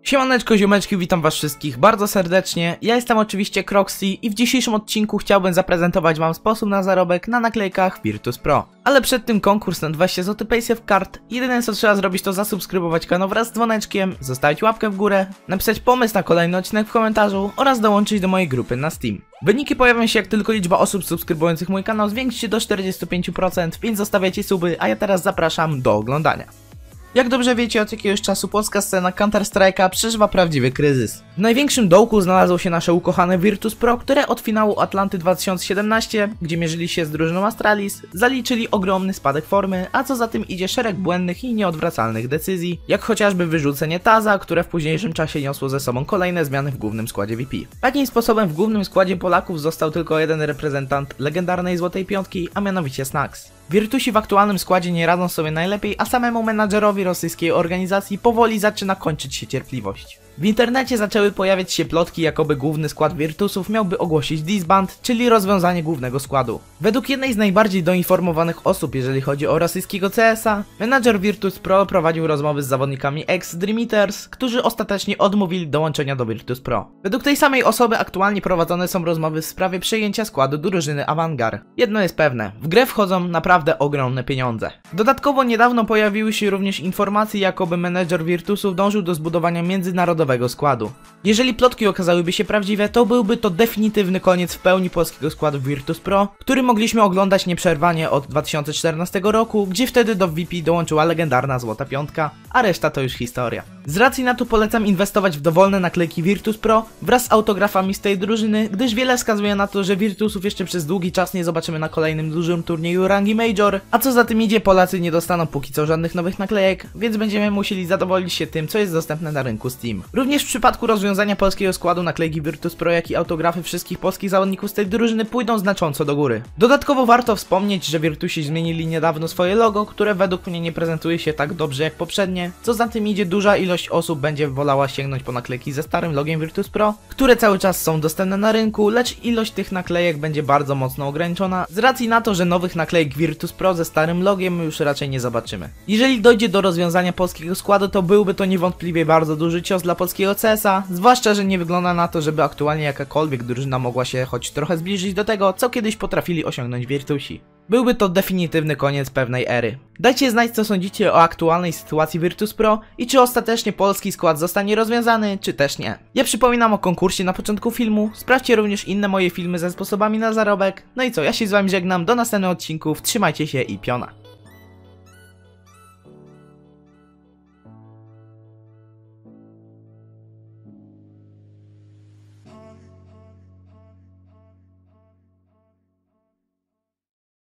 Siemaneczko ziomeczki, witam was wszystkich bardzo serdecznie. Ja jestem oczywiście Croxy i w dzisiejszym odcinku chciałbym zaprezentować wam sposób na zarobek na naklejkach Virtus Pro. Ale przed tym konkurs na 20 zł Paysafe Card. Jedyne co trzeba zrobić to zasubskrybować kanał wraz z dzwoneczkiem, zostawić łapkę w górę, napisać pomysł na kolejny odcinek w komentarzu oraz dołączyć do mojej grupy na Steam. Wyniki pojawią się jak tylko liczba osób subskrybujących mój kanał zwiększy się do 45%, więc zostawiajcie suby, a ja teraz zapraszam do oglądania. Jak dobrze wiecie, od jakiegoś czasu polska scena Counter-Strike'a przeżywa prawdziwy kryzys. W największym dołku znalazło się nasze ukochane Virtus Pro, które od finału Atlanty 2017, gdzie mierzyli się z drużyną Astralis, zaliczyli ogromny spadek formy, a co za tym idzie szereg błędnych i nieodwracalnych decyzji, jak chociażby wyrzucenie Taza, które w późniejszym czasie niosło ze sobą kolejne zmiany w głównym składzie VP. Takim sposobem w głównym składzie Polaków został tylko jeden reprezentant legendarnej Złotej Piątki, a mianowicie Snax. Virtusi w aktualnym składzie nie radzą sobie najlepiej, a samemu menadżerowi rosyjskiej organizacji powoli zaczyna kończyć się cierpliwość. W internecie zaczęły pojawiać się plotki, jakoby główny skład Virtusów miałby ogłosić disband, czyli rozwiązanie głównego składu. Według jednej z najbardziej doinformowanych osób, jeżeli chodzi o rosyjskiego CS-a, menadżer Virtus Pro prowadził rozmowy z zawodnikami ex-Dream Eaters, którzy ostatecznie odmówili dołączenia do Virtus Pro. Według tej samej osoby aktualnie prowadzone są rozmowy w sprawie przejęcia składu drużyny Avangard. Jedno jest pewne, w grę wchodzą naprawdę ogromne pieniądze. Dodatkowo niedawno pojawiły się również informacje, jakoby menedżer Virtusów dążył do zbudowania międzynarodowego składu. Jeżeli plotki okazałyby się prawdziwe, to byłby to definitywny koniec w pełni polskiego składu Virtus Pro, który mogliśmy oglądać nieprzerwanie od 2014 roku, gdzie wtedy do VP dołączyła legendarna Złota Piątka, a reszta to już historia. Z racji na to polecam inwestować w dowolne naklejki Virtus Pro wraz z autografami z tej drużyny, gdyż wiele wskazuje na to, że Virtusów jeszcze przez długi czas nie zobaczymy na kolejnym dużym turnieju rangi Major, a co za tym idzie, Polacy nie dostaną póki co żadnych nowych naklejek, więc będziemy musieli zadowolić się tym, co jest dostępne na rynku Steam. Również w przypadku rozwiązania polskiego składu naklejki Virtus Pro, jak i autografy wszystkich polskich zawodników z tej drużyny pójdą znacząco do góry. Dodatkowo warto wspomnieć, że Virtusi zmienili niedawno swoje logo, które według mnie nie prezentuje się tak dobrze jak poprzednie, co za tym idzie, duża ilość osób będzie wolała sięgnąć po naklejki ze starym logiem Virtus Pro, które cały czas są dostępne na rynku, lecz ilość tych naklejek będzie bardzo mocno ograniczona, z racji na to, że nowych naklejek Virtus Pro ze starym logiem już raczej nie zobaczymy. Jeżeli dojdzie do rozwiązania polskiego składu, to byłby to niewątpliwie bardzo duży cios dla polskiego CS-a, zwłaszcza, że nie wygląda na to, żeby aktualnie jakakolwiek drużyna mogła się choć trochę zbliżyć do tego, co kiedyś potrafili osiągnąć Virtusi. Byłby to definitywny koniec pewnej ery. Dajcie znać, co sądzicie o aktualnej sytuacji Virtus Pro i czy ostatecznie polski skład zostanie rozwiązany, czy też nie. Ja przypominam o konkursie na początku filmu, sprawdźcie również inne moje filmy ze sposobami na zarobek. No i co, ja się z wami żegnam, do następnych odcinków, trzymajcie się i piona.